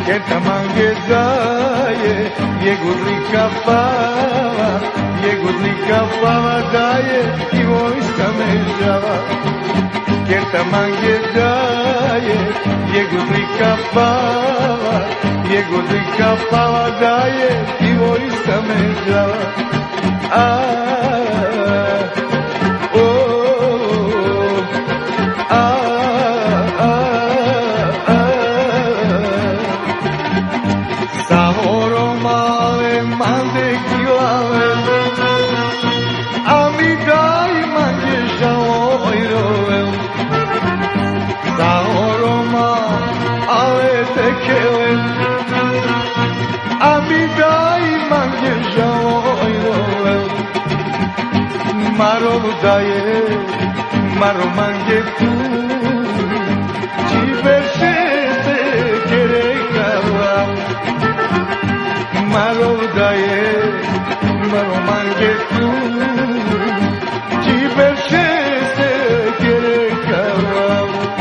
Kenta mange daje, jegudlika pava daje i vojska me žava. Kenta mange daje, jegudlika pava daje i vojska me žava. Maro mange tu ci veršete kerekava Maro daje Maro mange tu ci veršete kerekava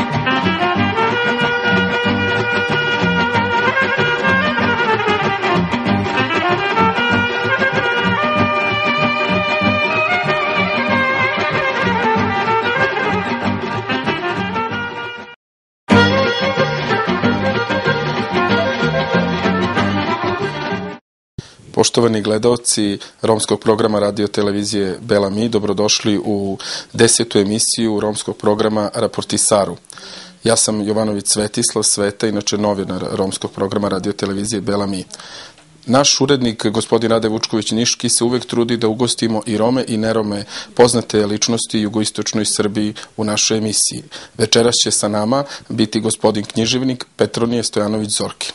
Poštovani gledaoci romskog programa radio televizije Bela Mi, dobrodošli u 10. emisiju romskog programa Raportisaru. Ja sam Jovanović Svetislav Sveta, inače novinar romskog programa radio televizije Bela Mi. Naš urednik, gospodin Rade Vučković-Niški, se uvek trudi da ugostimo i Rome i nerome, poznate ličnosti jugoistočnoj Srbiji u našoj emisiji. Večeras će sa nama biti gospodin književnik Petronije Stojanović-Zorkin.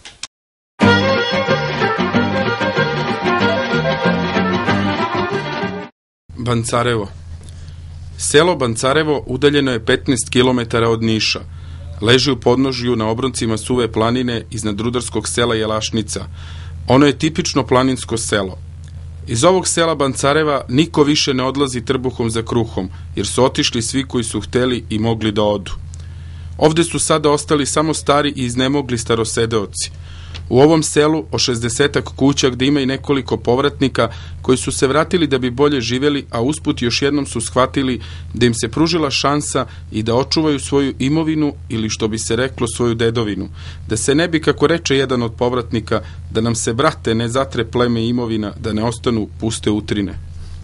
Bancarevo. Selo Bancarevo udaljeno je 15 km od Niša. Leži u podnožju na obroncima Suve planine iznad rudarskog sela Jelašnica. Ono je tipično planinsko selo. Iz ovog sela Bancareva niko više ne odlazi trbuhom za kruhom, jer su otišli svi koji su hteli i mogli da odu. Ovde su sada ostali samo stari i iznemogli starosedeoci. U ovom selu o 60-ak kuća gde ima i nekoliko povratnika koji su se vratili da bi bolje živjeli, a usput još jednom su shvatili da im se pružila šansa i da očuvaju svoju imovinu ili što bi se reklo svoju dedovinu. Da se ne bi, kako reče jedan od povratnika, da nam se, brate, ne zatre pleme imovina, da ne ostanu puste utrine.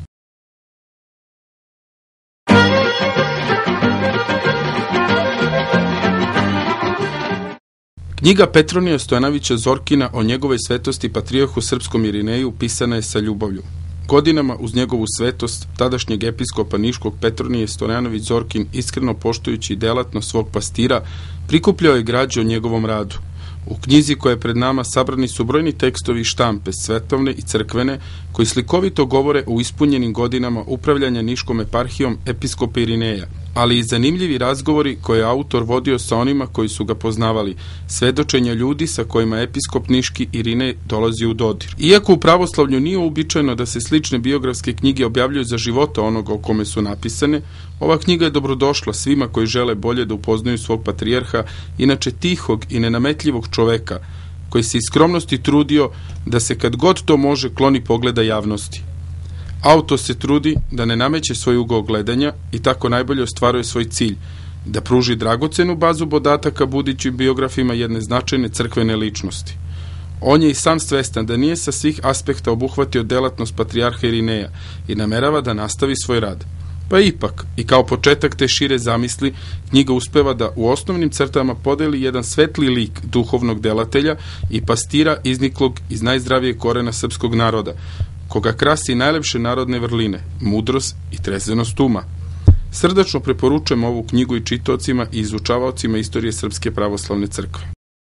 Knjiga Petronija Stojanovića Zorkina o njegove svetosti patrijarhu srpskom Irineju pisana je sa ljubavlju. Godinama uz njegovu svetost tadašnjeg episkopa Niškog Petronije Stojanović Zorkin, iskreno poštujući delatnost svog pastira, prikupljao je građu o njegovom radu. U knjizi koja je pred nama sabrani su brojni tekstovi i štampe, svetovne i crkvene, koji slikovito govore o ispunjenim godinama upravljanja Niškom eparhijom episkopa Irineja, ali i zanimljivi razgovori koje je autor vodio sa onima koji su ga poznavali, svedočenja ljudi sa kojima episkop Niški Irinej dolazi u dodir. Iako u pravoslavlju nije uobičajeno da se slične biografske knjige objavljuju za života onoga o kome su napisane, ova knjiga je dobrodošla svima koji žele bolje da upoznaju svog patrijarha, inače tihog i nenametljivog čoveka, koji se iz skromnosti trudio da se kad god to može kloni pogleda javnosti. Autor se trudi da ne nameće svoj ugao gledanja i tako najbolje ostvaruje svoj cilj, da pruži dragocenu bazu podataka budućim biografima jedne značajne crkvene ličnosti. On je i sam svestan da nije sa svih aspekta obuhvatio delatnost patrijarha Irineja i namerava da nastavi svoj rad. Pa ipak, i kao početak te šire zamisli, knjiga uspeva da u osnovnim crtama podeli jedan svetli lik duhovnog delatelja i pastira izniklog iz najzdravijeg korena srpskog naroda, koga krasi najlepše narodne vrline, mudrost i trezvenost uma. Srdačno preporučujem ovu knjigu i čitaocima i izučavaocima istorije Srpske pravoslavne crkve.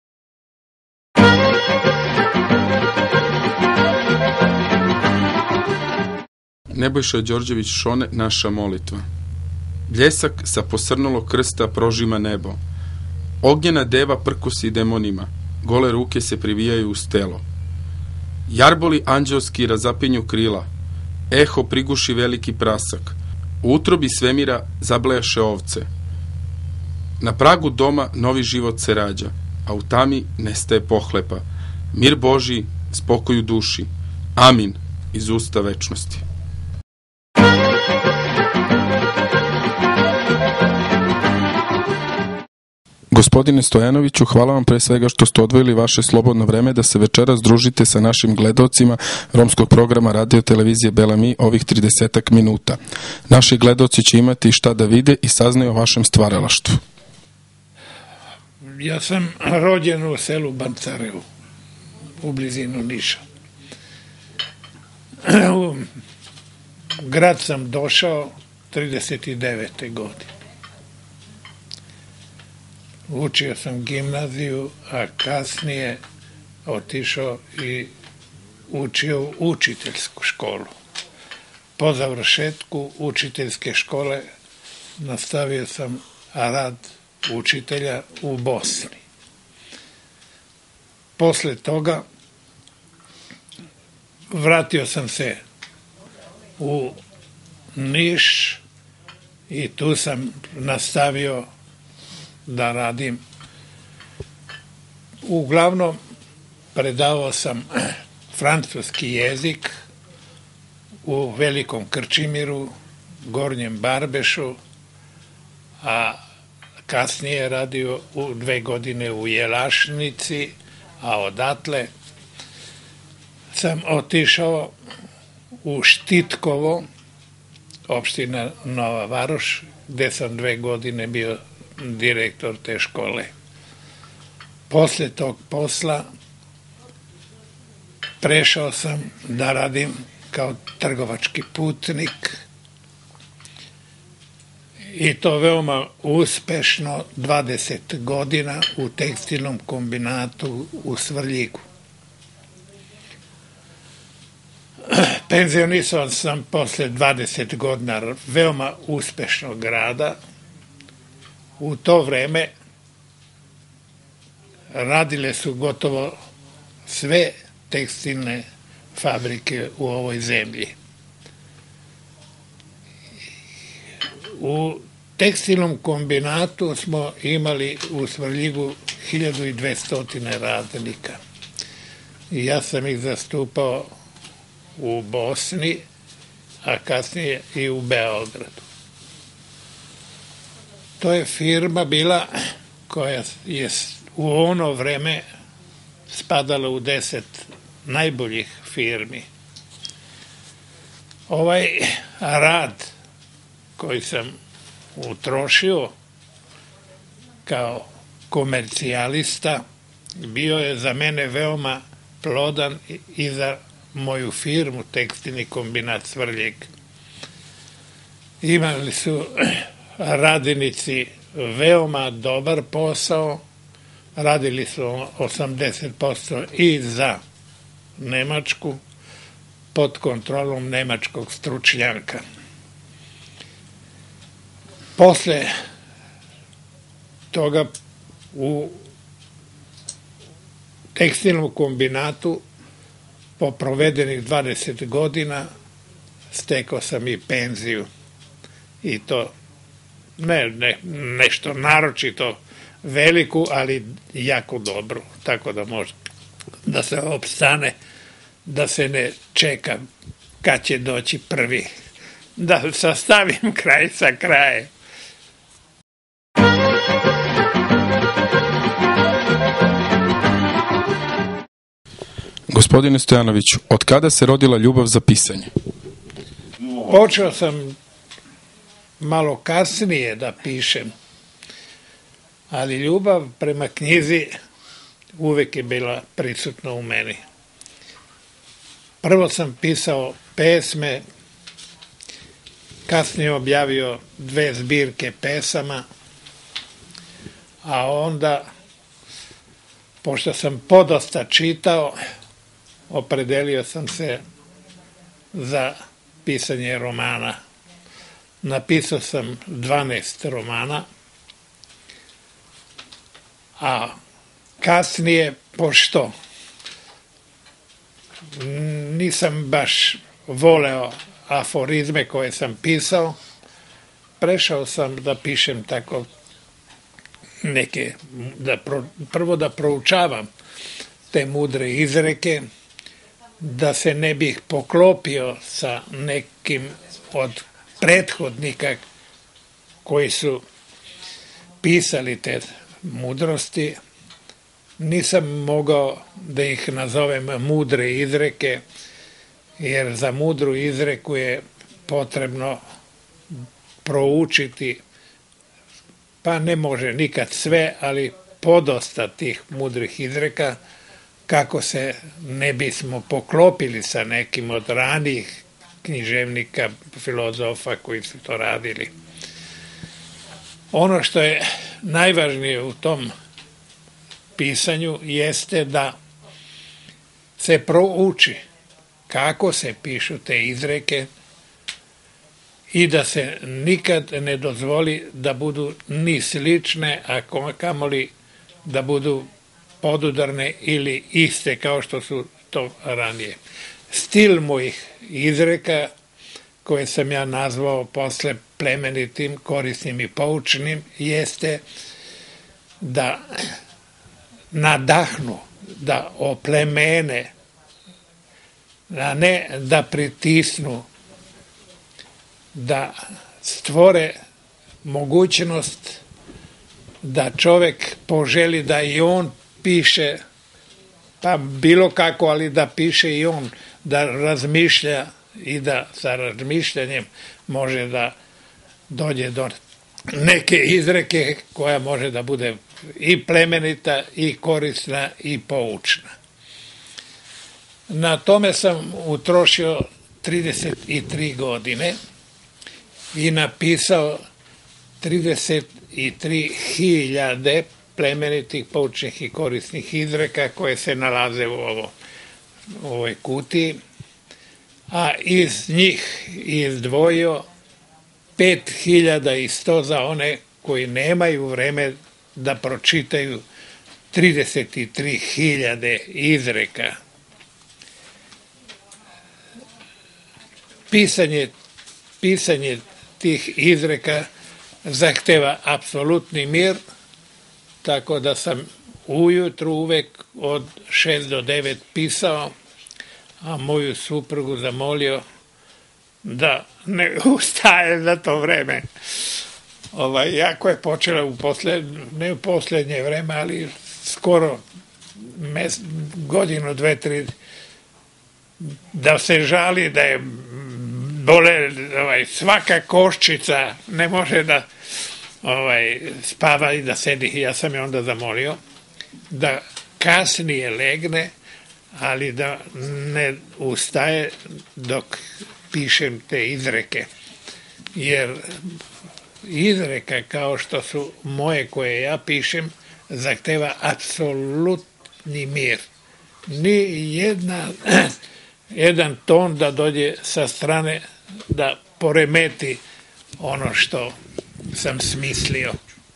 Nebojša Đorđević Šone, naša molitva. Bljesak sa posrnulog krsta prožima nebo. Ognjena deva prkosi demonima. Gole ruke se privijaju uz telo. Jarboli anđelski razapinju krila. Eho priguši veliki prasak. U utrobi svemira zablejaše ovce. Na pragu doma novi život se rađa. a u tami nestaje pohlepa. Mir Božji, spokoj u duši. Amin, iz usta večnosti. Gospodine Stojanoviću, hvala vam pre svega što ste odvojili vaše slobodno vreme da se večeras družite sa našim gledaocima romskog programa radio televizije Bela Mi ovih 30 minuta. Naši gledaoci će imati šta da vide i saznaju o vašem stvaralaštvu. Ja sam rođen u selu Bancarevu, u blizinu Niša. U grad sam došao 39. godine. Učio sam gimnaziju, a kasnije otišao i učio učiteljsku školu. Po završetku učiteljske škole nastavio sam rad učitelja u Bosni. Posle toga vratio sam se u Niš i tu sam nastavio da radim. Uglavnom predavao sam francuski jezik u Velikom Krčimiru, Gornjem Barbešu, a kasnije radio 2 godine u Jelašnici, a odatle sam otišao u Štitkovo, opština Nova Varoš, gde sam 2 godine bio direktor te škole. Posle tog posla prešao sam da radim kao trgovački putnik i to veoma uspešno 20 godina u tekstilnom kombinatu u Svrljigu. Penzionisao sam posle 20 godina veoma uspešnog rada. U to vreme radile su gotovo sve tekstilne fabrike u ovoj zemlji. U tekstilnom kombinatu smo imali u Svrljigu 1200 radnika. I ja sam ih zastupao u Bosni, a kasnije i u Beogradu. To je firma bila koja je u ono vreme spadala u 10 najboljih firmi. Ovaj rad koji sam utrošio kao komercijalista bio je za mene veoma plodan i za moju firmu Tekstilni kombinat Svrljig. Imali su radinici veoma dobar posao, radili su 80% i za Nemačku pod kontrolom nemačkog stručnjaka. Posle toga u tekstilnom kombinatu po provedenih 20 godina stekao sam i penziju i to ne nešto naročito veliku, ali jako dobru, tako da može da se opstane, da se ne čeka kad će doći prvi, da sastavim kraj sa krajem. Gospodine Stojanoviću, od kada se rodila ljubav za pisanje? Počeo sam malo kasnije da pišem, ali ljubav prema knjizi uvek je bila prisutna u meni. Prvo sam pisao pesme, kasnije objavio 2 zbirke pesama, a onda, pošto sam podosta čitao, opredelio sam se za pisanje romana. Napisao sam 12 romana, a kasnije, pošto nisam baš voleo aforizme koje sam pisao, prešao sam da pišem tako neke, prvo da proučavam te mudre izreke, da se ne bih poklopio sa nekim od prethodnika koji su pisali te mudrosti. Nisam mogao da ih nazovem mudre izreke, jer za mudru izreku je potrebno proučiti, pa ne može nikad sve, ali podosta tih mudrih izreka, kako se ne bismo poklopili sa nekim od ranijih književnika, filozofa koji su to radili. Ono što je najvažnije u tom pisanju jeste da se prouči kako se pišu te izreke i da se nikad ne dozvoli da budu ni slične, a kamoli da budu podudarne ili iste kao što su to ranije. Stil mojih izreka, koje sam ja nazvao posle plemenitim, korisnim i poučnim, jeste da nadahnu, da oplemene, a ne da pritisnu, da stvore mogućnost da čovek poželi da i on piše, pa bilo kako, ali da piše i on, da razmišlja i da sa razmišljanjem može da dođe do neke izreke koja može da bude i plemenita, i korisna, i poučna. Na tome sam utrošio 33 godine i napisao 33.000 plemenitih, poučnih i korisnih izreka koje se nalaze u ovoj kutiji, a iz njih izdvojio 5.100 za one koji nemaju vreme da pročitaju 33.000 izreka. Pisanje tih izreka zahteva apsolutni mir, tako da sam ujutru uvek od 6 do 9 pisao, a moju suprugu zamolio da ne ustaje za to vreme. Jako je počela ne u poslednje vreme, ali skoro godinu, 2-3, da se žali da je bole svaka koščica, ne može da spava i da sedi. Ja sam je onda zamolio da kasnije legne, ali da ne ustaje dok pišem te izreke. Jer izreka kao što su moje koje ja pišem zahteva apsolutni mir. Ni jedan ton da dođe sa strane da poremeti ono što sam smislio.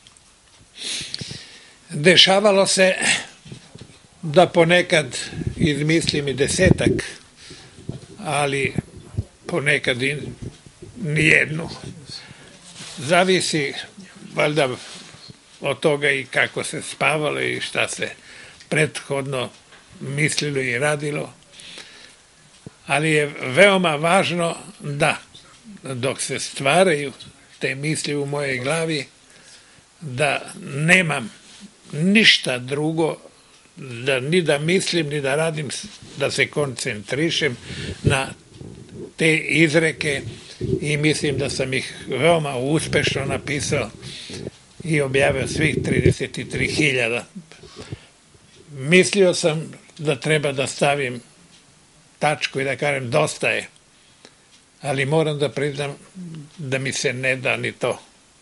Dešavalo se da ponekad izmislim i 10, ali ponekad i nijednu. Zavisi valjda od toga i kako se spavalo i šta se prethodno mislilo i radilo, ali je veoma važno da dok se stvaraju te misli u mojej glavi, da nemam ništa drugo, ni da mislim, ni da radim, da se koncentrišem na te izreke, i mislim da sam ih veoma uspešno napisao i objavio svih 33.000. Mislio sam da treba da stavim tačku i da kažem dosta je, ali moram da priznam da mi se ne da ni to.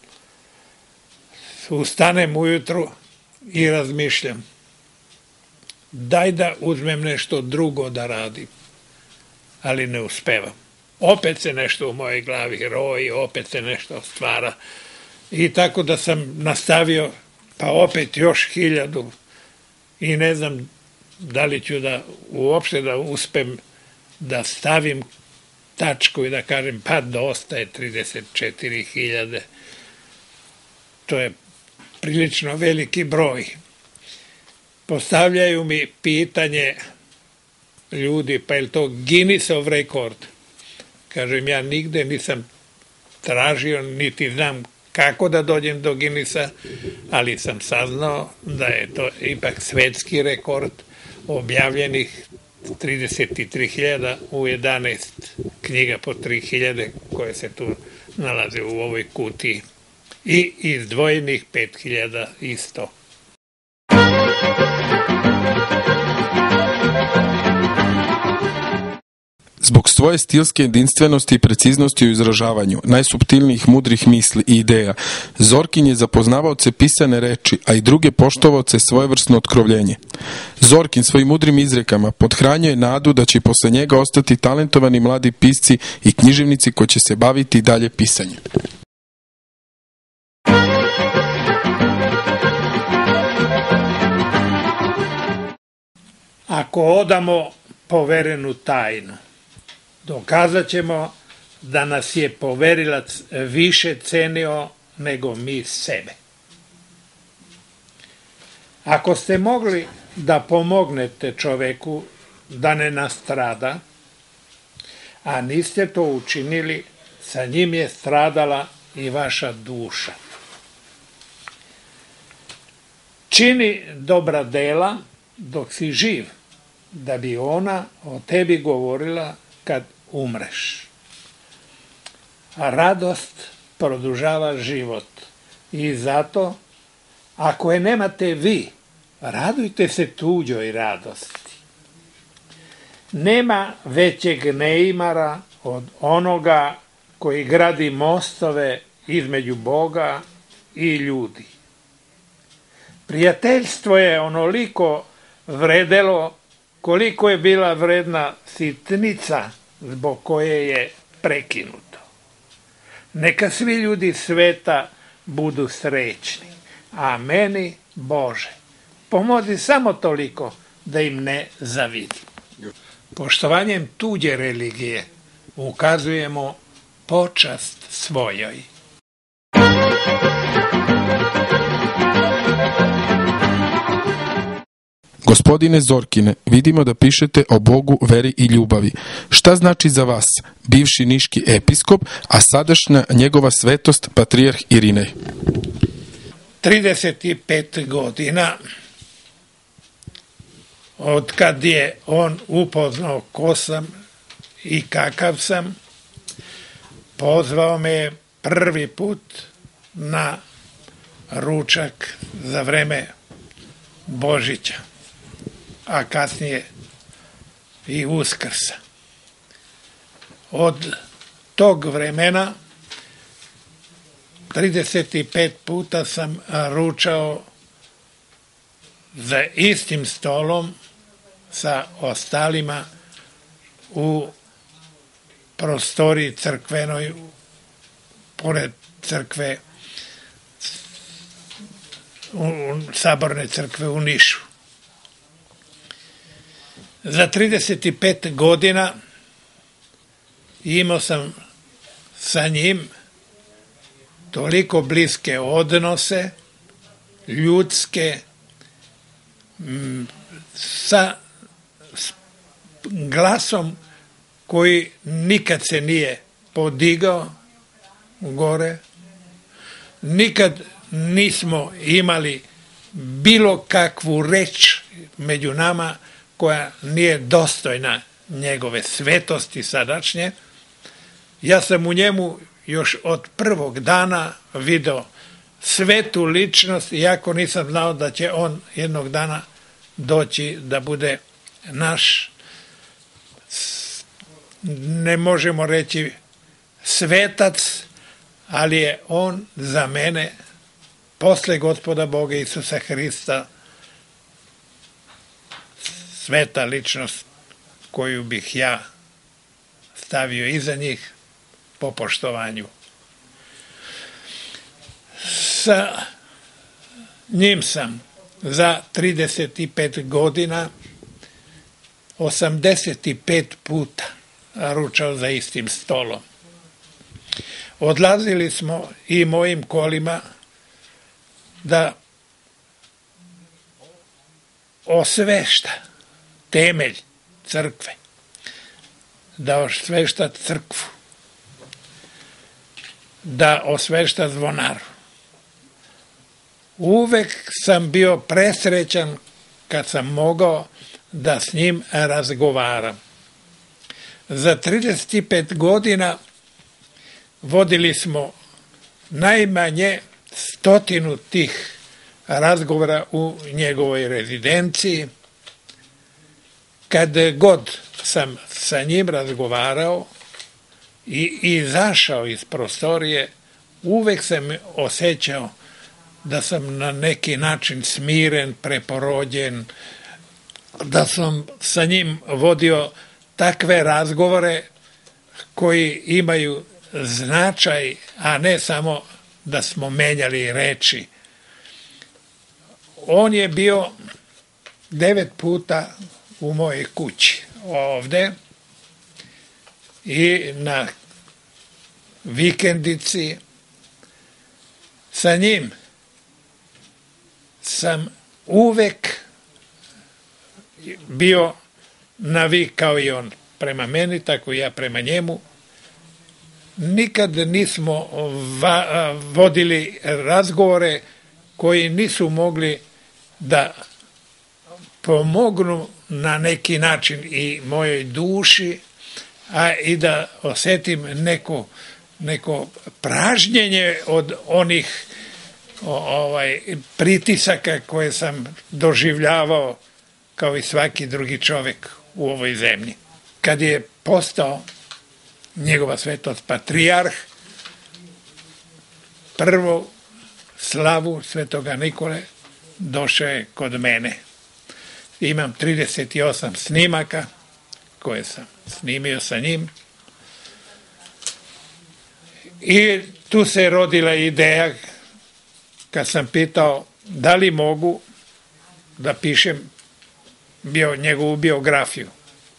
Ustanem ujutru i razmišljam, daj da uzmem nešto drugo da radim, ali ne uspevam. Opet se nešto u mojoj glavi roji, opet se nešto stvara. I tako da sam nastavio, pa opet još 1000, i ne znam da li ću uopšte da uspem da stavim tačku i da kažem pa dosta je 34.000. To je prilično veliki broj. Postavljaju mi pitanje ljudi, pa je li to Guinnessov rekord? Kažem, ja nigde nisam tražio, niti znam kako da dođem do Guinnessa, ali sam saznao da je to ipak svetski rekord objavljenih 33.000 u 11 knjiga po 3.000 koje se tu nalaze u ovoj kutiji i izdvojenih 5.000 isto. Zbog svoje stilske jedinstvenosti i preciznosti u izražavanju, najsuptilnijih mudrih misli i ideja, Zorkin je za poznavaoce pisane reči, a i druge poštovaoce svojevrsno otkrovljenje. Zorkin svojim mudrim izrekama podhranjuje nadu da će posle njega ostati talentovani mladi pisci i književnici koji će se baviti dalje pisanjem. Ako odamo poverenu tajnu, dokazat ćemo da nas je poverilac više cenio nego mi sebe. Ako ste mogli da pomognete čoveku da ne nastrada, a niste to učinili, sa njim je stradala i vaša duša. Čini dobra dela dok si živ, da bi ona o tebi govorila kad umreš. A radost produžava život i zato, ako je nemate vi, radujte se tuđoj radosti. Nema većeg neimara od onoga koji gradi mostove između Boga i ljudi. Prijateljstvo je onoliko vredelo koliko je bila vredna sitnica zbog koje je prekinuto. Neka svi ljudi sveta budu srećni, a meni, Bože, pomozi samo toliko da im ne zavidim. Poštovanjem tuđe religije ukazujemo počast svojoj. Gospodine Zorkine, vidimo da pišete o Bogu, veri i ljubavi. Šta znači za vas, bivši niški episkop, a sadašnja njegova svetost, patrijarh Irinej? 35 godina od kad je on upoznao ko sam i kakav sam, pozvao me je prvi put na ručak za vreme Božića, a kasnije i Uskrsa. Od tog vremena 35 puta sam ručao za istim stolom sa ostalima u prostoriji crkvenoj, pored crkve, saborne crkve u Nišu. Za 35 godina imao sam sa njim toliko bliske odnose, ljudske, sa glasom koji nikad se nije podigao gore, nikad nismo imali bilo kakvu reč među nama koja nije dostojna njegove svetosti sadašnje. Ja sam u njemu još od prvog dana video svetu ličnost, iako nisam znao da će on jednog dana doći da bude naš, ne možemo reći svetac, ali je on za mene posle Gospoda Boga Isusa Hrista sveta ličnost koju bih ja stavio iza njih po poštovanju. Sa njim sam za 35 godina 85 puta ručao za istim stolom. Odlazili smo i mojim kolima da osvešta temelj crkve, da osvešta crkvu, da osvešta zvonaru. Uvek sam bio presrećan kad sam mogao da s njim razgovaram. Za 35 godina vodili smo najmanje 100 tih razgovora u njegovoj rezidenciji. Kad god sam sa njim razgovarao i izašao iz prostorije, uvek sam osjećao da sam na neki način smiren, preporođen, da sam sa njim vodio takve razgovore koji imaju značaj, a ne samo da smo menjali reči. On je bio 9 puta u mojoj kući ovde i na vikendici. Sa njim sam uvek bio navik kao i on prema meni, tako i ja prema njemu. Nikad nismo vodili razgovore koji nisu mogli da pomognu na neki način i mojoj duši, a i da osjetim neko pražnjenje od onih pritisaka koje sam doživljavao kao i svaki drugi čovjek u ovoj zemlji. Kad je postao njegova svetost patrijarh, prvo slavu svetoga Nikole došao je kod mene. Imam 38 snimaka koje sam snimio sa njim. I tu se rodila ideja kad sam pitao da li mogu da pišem njegovu biografiju.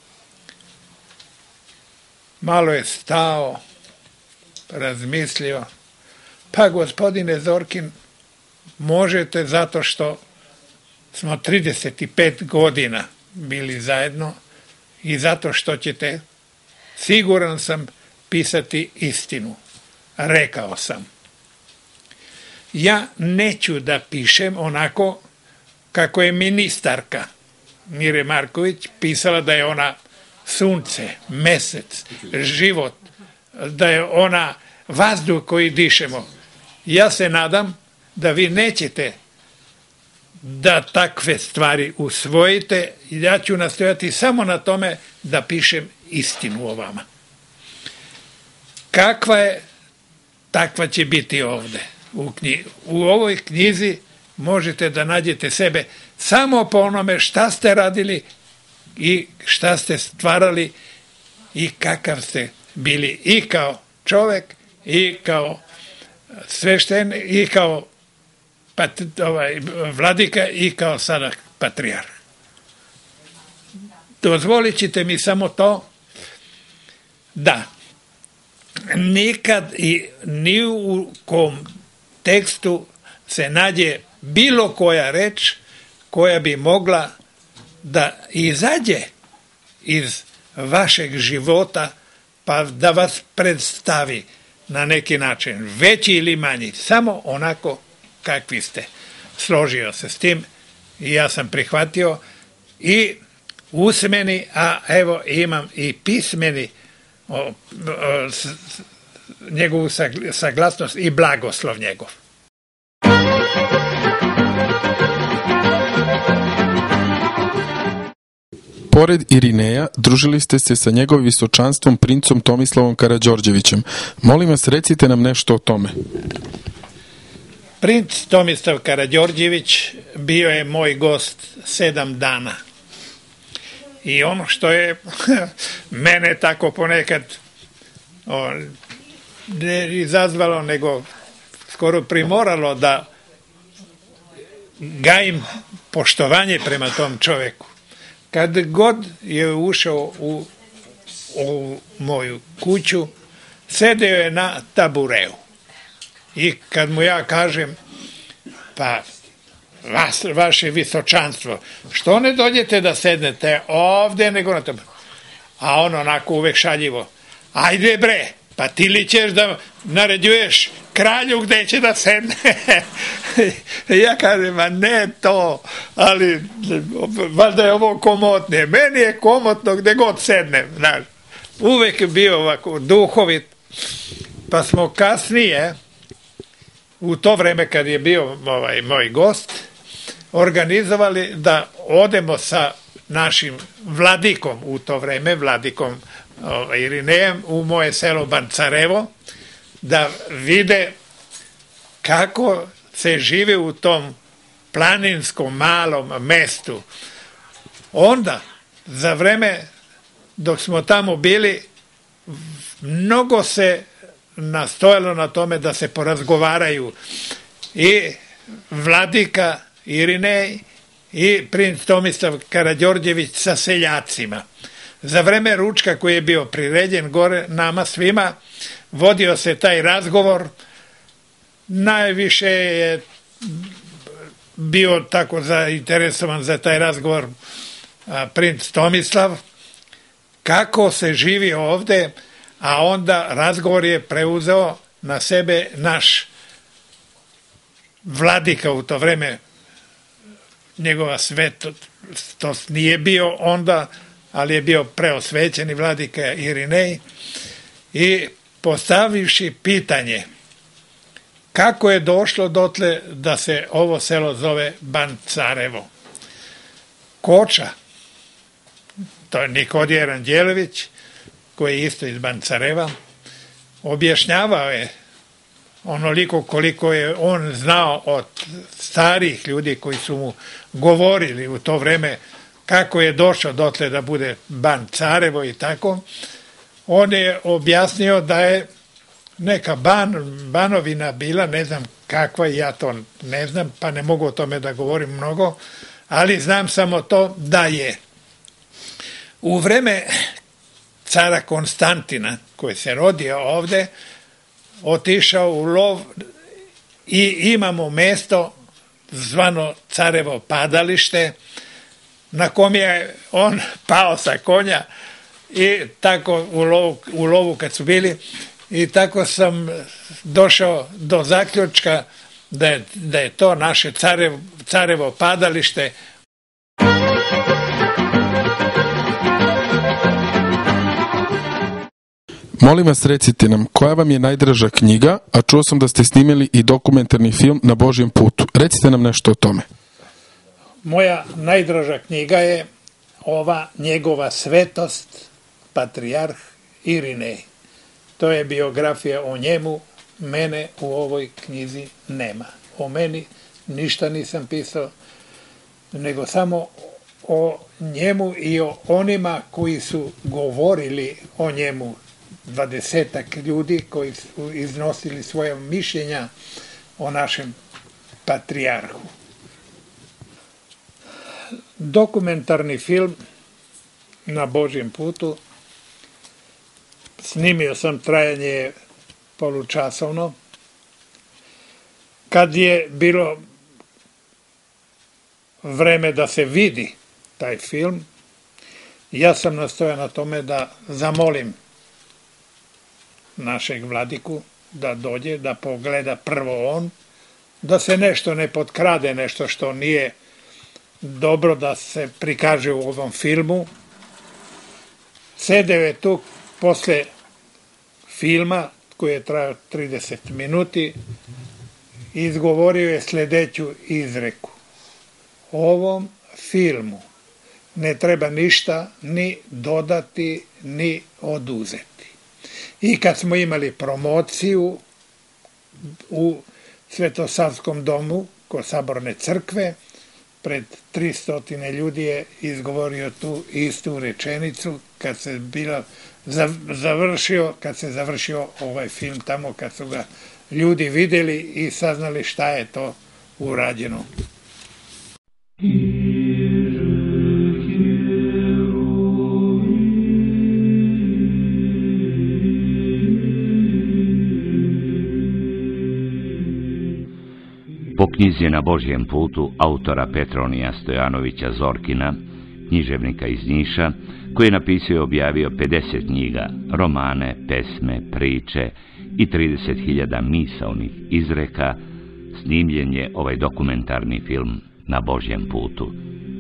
Malo je stao, razmislio, pa gospodine Zorkin, možete zato što smo 35 godina bili zajedno i zato što ćete, siguran sam, pisati istinu. Rekao sam. Ja neću da pišem onako kako je ministarka Mire Marković pisala da je ona sunce, mesec, život, da je ona vazduh koji dišemo. Ja se nadam da vi nećete da takve stvari usvojite. Ja ću nastojati samo na tome da pišem istinu o vama. Kakva je, takva će biti ovde. U ovoj knjizi možete da nađete sebe samo po onome šta ste radili i šta ste stvarali i kakav ste bili i kao čovek i kao svešten i kao vladika i kao sada patrijarh. Dozvolit ćete mi samo to da nikad i ni u kom tekstu se nađe bilo koja reč koja bi mogla da izađe iz vašeg života pa da vas predstavi na neki način, veći ili manji, samo onako kakvi ste. Složio se s tim i ja sam prihvatio i usmeni, a evo imam i pismeni njegovu saglasnost i blagoslov njegov. Pored Irineja, družili ste se sa njegovim visočanstvom princom Tomislavom Karađorđevićem. Molim vas, recite nam nešto o tome. Princ Tomislav Karađorđević bio je moj gost 7 dana. I ono što je mene tako ponekad ne izazvalo, nego skoro primoralo da gajim poštovanje prema tom čoveku. Kad god je ušao u moju kuću, sedeo je na tabureu. I kad mu ja kažem, Pa, vaše visočanstvo, što ne dođete da sednete ovde nego na tebe? A on onako uvek šaljivo, ajde bre, pa ti li ćeš da naređuješ kralju gde će da sedne? Ja kažem, ma ne to, ali valjda je ovo komotnije. Meni je komotno gde god sednem, znaš. Uvek je bio ovako duhovit, pa smo kasnije, u to vreme kad je bio moj gost, organizovali da odemo sa našim vladikom u to vreme, vladikom Irinejem, u moje selo Bancarevo, da vide kako se žive u tom planinskom malom mestu. Onda, za vreme dok smo tamo bili, mnogo se nastojalo na tome da se porazgovaraju i vladika Irinej i princ Tomislav Karađorđević sa seljacima. Za vreme ručka koji je bio priređen gore nama svima, vodio se taj razgovor. Najviše je bio tako zainteresovan za taj razgovor princ Tomislav, kako se živi ovde, a onda razgovor je preuzeo na sebe naš vladika u to vreme, njegova svetost nije bio onda, ali je bio preosvećeni vladika Irinej, i postavivši pitanje kako je došlo dotle da se ovo selo zove Bancarevo. Koča, to je Nikodije Ranđelović, koji je isto iz Bancareva, objašnjavao je onoliko koliko je on znao od starih ljudi koji su mu govorili u to vreme kako je došao dotle da bude Bancarevo i tako. On je objasnio da je neka banovina bila, ne znam kakva, ja to ne znam, pa ne mogu o tome da govorim mnogo, ali znam samo to da je u vreme cara Konstantina, koji se rodio ovde, otišao u lov i imamo mesto zvano Carevo padalište, na kom je on pao sa konja i tako u lovu kad su bili, i tako sam došao do zaključka da je to naše Carevo padalište. Molim vas, recite nam, koja vam je najdraža knjiga, a čuo sam da ste snimili i dokumentarni film Na Božjem putu. Recite nam nešto o tome. Moja najdraža knjiga je ova njegova svetost, patrijarh Irinej. To je biografija o njemu, mene u ovoj knjizi nema. O meni ništa nisam pisao, nego samo o njemu i o onima koji su govorili o njemu, 20-ak ljudi koji su iznosili svoje mišljenja o našem patrijarhu. Dokumentarni film Na Božjem putu snimio sam, trajanje polučasovno. Kad je bilo vreme da se vidi taj film, ja sam nastojao na tome da zamolim našeg vladiku da dođe, da pogleda prvo on, da se nešto ne potkrade, nešto što nije dobro da se prikaže u ovom filmu. Sedeo je tu posle filma, koji je trajao 30 minuti, izgovorio je sledeću izreku: ovom filmu ne treba ništa ni dodati, ni oduzeti. I kad smo imali promociju u Svetosavskom domu kod Saborne crkve, pred 300 ljudi je izgovorio tu istu rečenicu kad se završio ovaj film tamo, kad su ga ljudi videli i saznali šta je to urađeno. Po knjizi Na Božjem putu autora Petronija Stojanovića Zorkina, književnika iz Niša, koji je napisao i objavio 50 knjiga, romane, pesme, priče i 30.000 misaonih izreka, snimljen je ovaj dokumentarni film Na Božjem putu.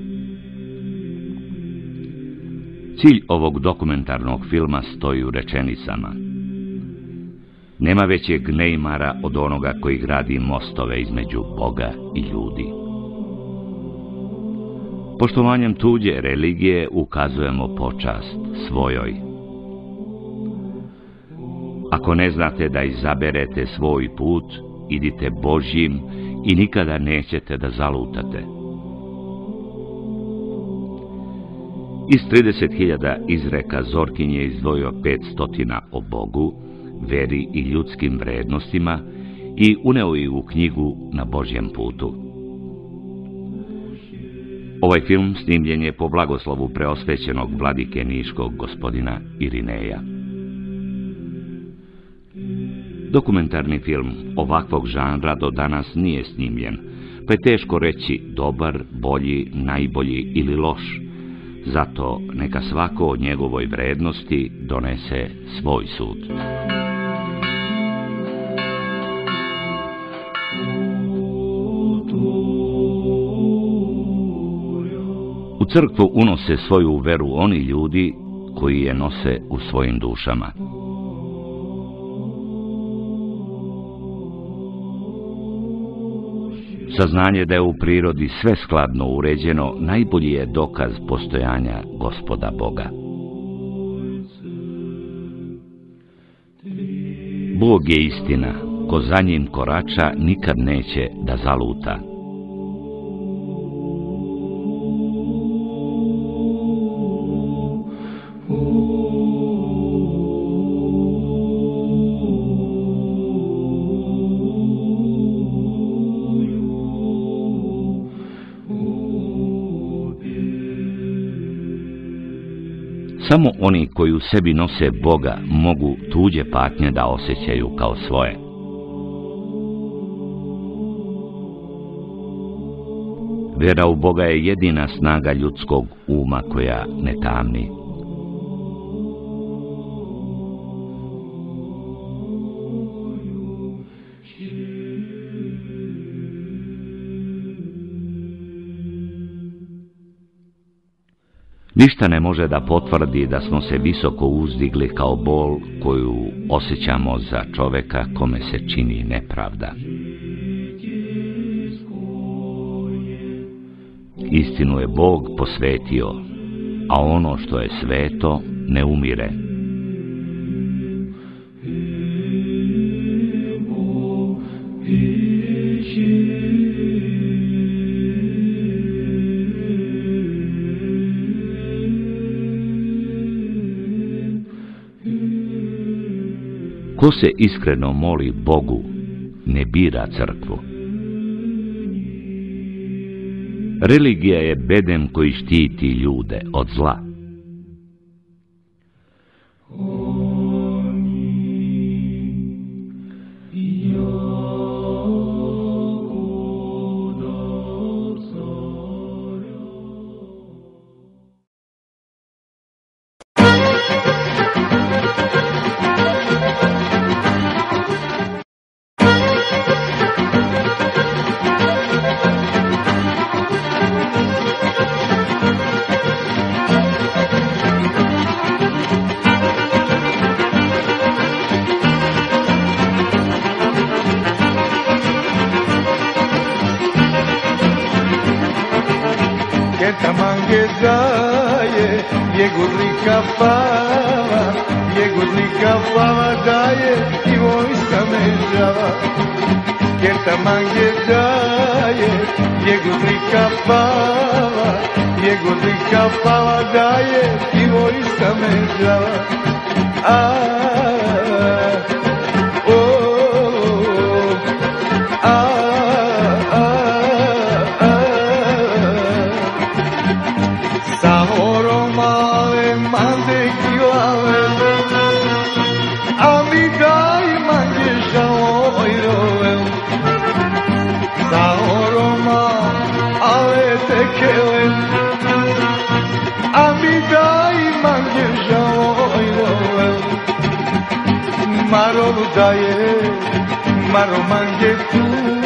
Cilj ovog dokumentarnog filma stoji u rečenicama: nema većeg neimara od onoga koji gradi mostove između Boga i ljudi. Poštovanjem tuđe religije ukazujemo počast svojoj. Ako ne znate da izaberete svoj put, idite Božjim i nikada nećete da zalutate. Iz 30.000 izreka Zorkin je izdvojio 500 o Bogu, veri i ljudskim vrednostima i uneo ih u knjigu Na Božjem putu. Ovaj film snimljen je po blagoslovu preosvećenog vladike niškog gospodina Irineja. Dokumentarni film ovakvog žanra do danas nije snimljen, pa je teško reći dobar, bolji, najbolji ili loš. Zato neka svako od njegovoj vrednosti donese svoj sud. U crkvu unose svoju veru oni ljudi koji je nose u svojim dušama. Saznanje da je u prirodi sve skladno uređeno najbolji je dokaz postojanja Gospoda Boga. Bog je istina, ko za njim korača nikad neće da zaluta. Samo oni koji u sebi nose Boga mogu tuđe patnje da osjećaju kao svoje. Vera u Boga je jedina snaga ljudskog uma koja ne tamni. Ništa ne može da potvrdi da smo se visoko uzdigli kao bol koju osjećamo za čoveka kome se čini nepravda. Istinu je Bog posvetio, a ono što je sveto ne umire. Ko se iskreno moli Bogu, ne bira crkvu. Religija je bedem koji štiti ljude od zla. Sa kele a mi daj mange žalojole Maro daje, Maro mange tu